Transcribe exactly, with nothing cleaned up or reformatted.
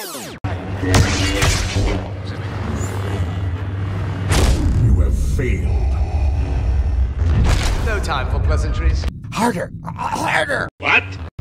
You have failed. No time for pleasantries. Harder! Harder! What?